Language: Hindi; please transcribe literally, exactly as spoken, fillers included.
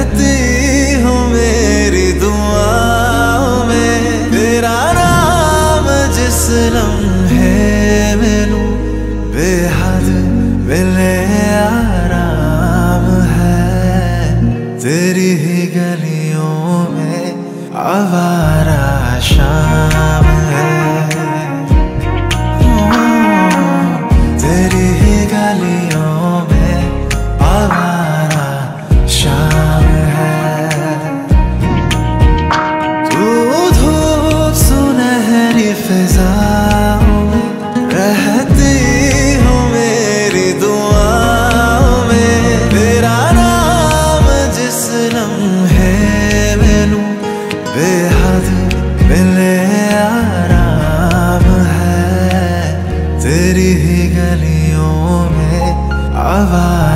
रहती हो मेरी दुआओं में। तेरा नाम जिस लम्हे में लूं बेहद मिले आराम है। तेरी ही गलियों में आवारा शाम है। तेरी ही गलियों में आवारा शाम है। तू धूप सुनहरी फिजाओं में रहती हो मेरी दुआओं में। तेरा नाम जिस लम्हे में लूं बेहद मिले आराम है। तेरी ही गलियों में आवाज